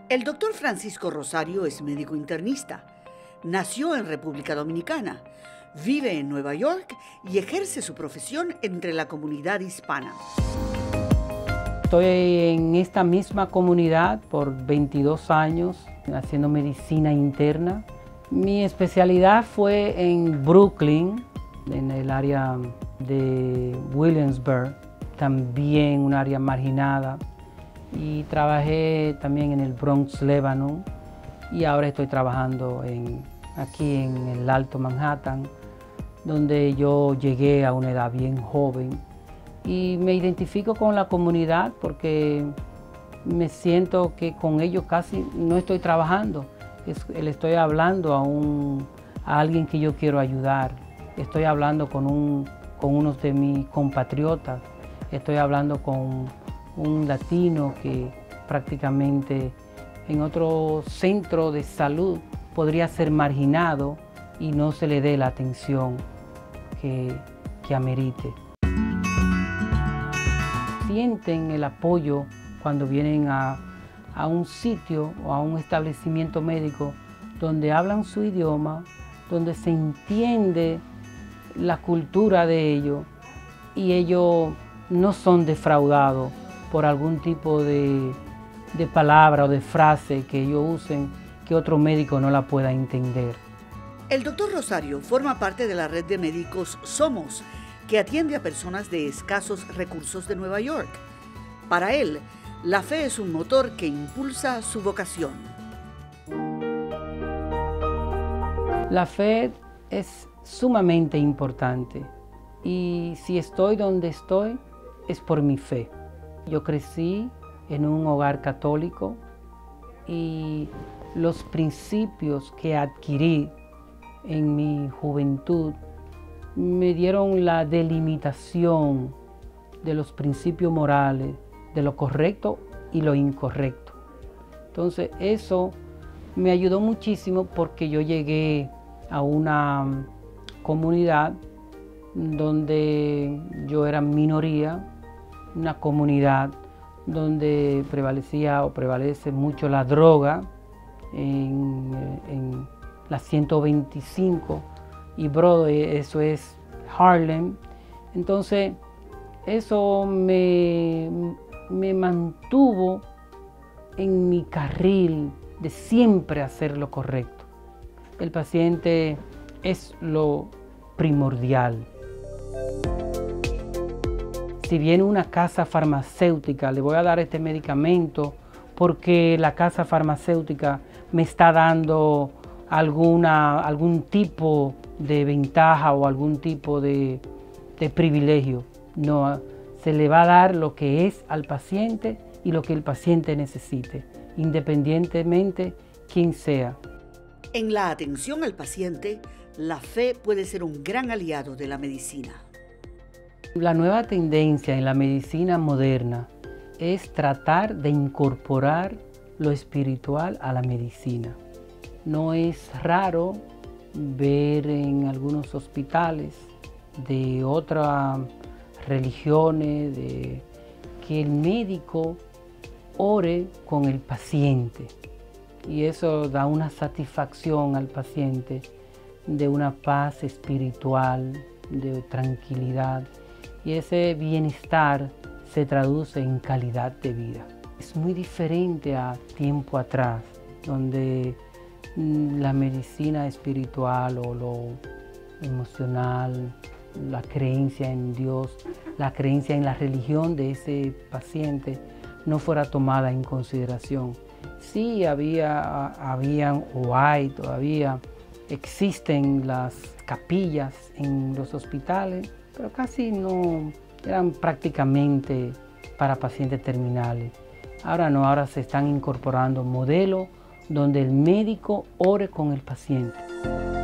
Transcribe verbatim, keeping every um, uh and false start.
El doctor Francisco Rosario es médico internista. Nació en República Dominicana, vive en Nueva York y ejerce su profesión entre la comunidad hispana. Estoy en esta misma comunidad por veintidós años haciendo medicina interna. Mi especialidad fue en Brooklyn, en el área de Williamsburg, también un área marginada. Y trabajé también en el Bronx, Lebanon, y ahora estoy trabajando en, aquí en el Alto Manhattan, donde yo llegué a una edad bien joven y me identifico con la comunidad porque me siento que con ellos casi no estoy trabajando, es, le estoy hablando a, un, a alguien que yo quiero ayudar, estoy hablando con, un, con unos de mis compatriotas, estoy hablando con un latino que prácticamente en otro centro de salud podría ser marginado y no se le dé la atención que, que amerite. Sienten el apoyo cuando vienen a, a un sitio o a un establecimiento médico donde hablan su idioma, donde se entiende la cultura de ellos y ellos no son defraudados por algún tipo de, de palabra o de frase que ellos usen que otro médico no la pueda entender. El doctor Rosario forma parte de la red de médicos Somos, que atiende a personas de escasos recursos de Nueva York. Para él, la fe es un motor que impulsa su vocación. La fe es sumamente importante y si estoy donde estoy es por mi fe. Yo crecí en un hogar católico y los principios que adquirí en mi juventud me dieron la delimitación de los principios morales, de lo correcto y lo incorrecto. Entonces eso me ayudó muchísimo porque yo llegué a una comunidad donde yo era minoría, una comunidad donde prevalecía o prevalece mucho la droga en, en la ciento veinticinco y Broadway, eso es Harlem. Entonces eso me, me mantuvo en mi carril de siempre hacer lo correcto. El paciente es lo primordial. Si viene una casa farmacéutica, le voy a dar este medicamento porque la casa farmacéutica me está dando alguna, algún tipo de ventaja o algún tipo de, de privilegio. No, se le va a dar lo que es al paciente y lo que el paciente necesite, independientemente quién sea. En la atención al paciente, la fe puede ser un gran aliado de la medicina. La nueva tendencia en la medicina moderna es tratar de incorporar lo espiritual a la medicina. No es raro ver en algunos hospitales de otras religiones de que el médico ore con el paciente y eso da una satisfacción al paciente de una paz espiritual, de tranquilidad. Y ese bienestar se traduce en calidad de vida. Es muy diferente a tiempo atrás, donde la medicina espiritual o lo emocional, la creencia en Dios, la creencia en la religión de ese paciente no fuera tomada en consideración. Sí había, habían o hay todavía, existen las capillas en los hospitales, pero casi no eran prácticamente para pacientes terminales. Ahora no, ahora se están incorporando modelos donde el médico ore con el paciente.